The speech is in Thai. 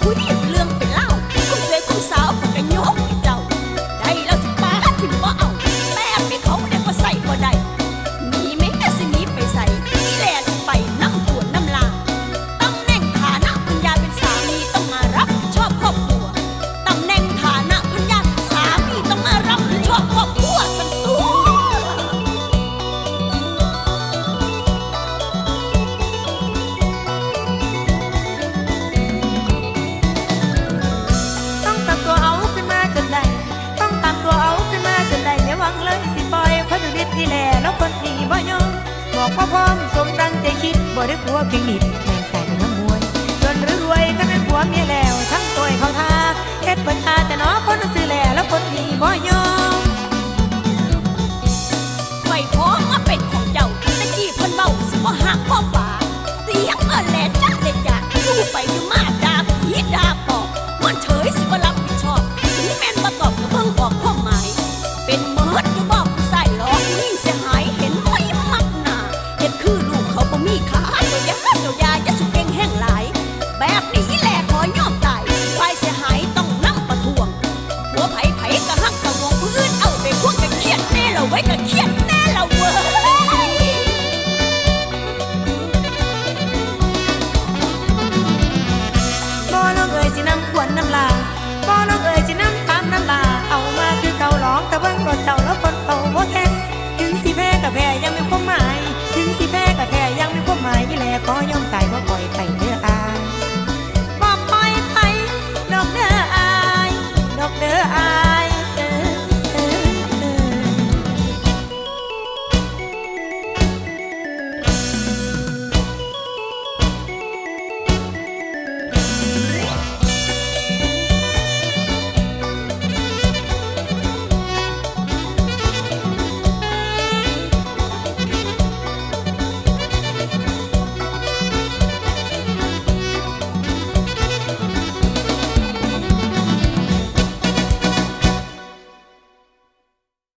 ผู้ที่เรื่องเป็นเล่ากุ้งเสือกุ้งสาวผักกระยกเจ้าได้แล้วสิป้าถิ่มบ่เอาแบบนี้เขาเด็กก็ใส่บ่ได้หนีไม่แต่สิหนีไปใส่นี่แหละสิไปน้ำปวดน้ำลาตำแหน่งฐานะพัญญาเป็นสามีต้องมารับผิดชอบครอบครัวตำแหน่งฐานะพัญญาสามีต้องมารับผิดชอบครอบครัวสักตัวแล้วคนที่บ่ยอมบอกว่าพร้อมสมดังใจคิดบ่ได้กลัวเพียงนิดแม่งแต่น้ำมวยจนหรือรวยก็เป็นผัวเมียแล้วทั้งตัวเขาทาเฮ็ดเปิดตาแต่น้อคนซื้อแล้วคนที่บ่ย